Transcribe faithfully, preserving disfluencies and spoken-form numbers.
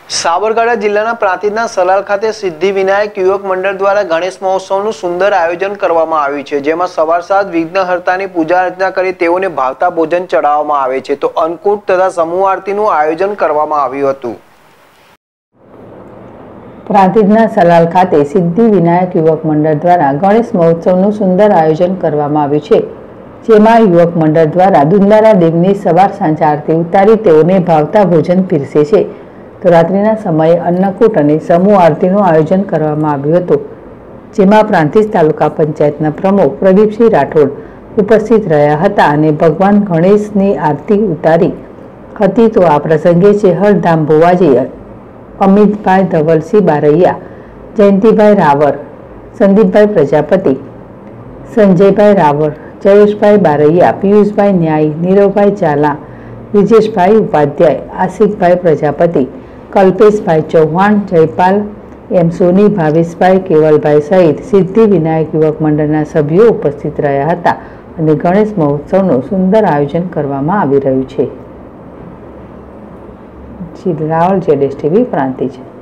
સાબરકાંઠા જિલ્લાના પ્રાંતિજના સલાલ ખાતે સિદ્ધિ વિનાયક યુવક મંડળ દ્વારા ગણેશ મહોત્સવનું સુંદર આયોજન કરવામાં આવ્યું છે, જેમાં સવાર સાત વિઘ્નહર્તાની પૂજા અર્ચના કરી તેઓને ભાવતા ભોજન ચડાવવામાં આવે છે, તો અન્નકૂટ તથા સમૂહ આરતીનું આયોજન કરવામાં આવ્યું હતું। પ્રાંતિજના સલાલ ખાતે સિદ્ધિ વિનાયક યુવક મંડળ દ્વારા ગણેશ મહોત્સવનું સુંદર આયોજન કરવામાં આવ્યું છે, જેમાં યુવક મંડળ દ્વારા દુંદારા દેવની સવાર સાંજ આરતી ઉતારી તેઓને ભાવતા ભોજન પીરસે છે, તો રાત્રિના સમયે અન્નકૂટ અને સમૂહ આરતીનું આયોજન કરવામાં આવ્યું હતું, જેમાં પ્રાંતિજ તાલુકા પંચાયતના પ્રમુખ પ્રદીપસિંહ રાઠોડ ઉપસ્થિત રહ્યા હતા અને ભગવાન ગણેશની આરતી ઉતારી હતી। તો આ પ્રસંગે ચેહરધામ ભુવાજી અમિતભાઈ ધવલસિંહ બારૈયા, જયંતિભાઈ રાવર, સંદીપભાઈ પ્રજાપતિ, સંજયભાઈ રાવર, જયેશભાઈ બારૈયા, પિયુષભાઈ ન્યાયી, નીરવભાઈ ઝાલા, વિજેશભાઈ ઉપાધ્યાય, આશિકભાઈ પ્રજાપતિ, કલ્પેશભાઈ ચૌહાણ, જયપાલ એમ સોની, ભાવેશભાઈ કેવલભાઈ સહિત સિદ્ધિ વિનાયક યુવક મંડળના સભ્યો ઉપસ્થિત રહ્યા હતા અને ગણેશ મહોત્સવનું સુંદર આયોજન કરવામાં આવી રહ્યું છે। રાવલ જેડેશ ટીવી પ્રાંતિજ।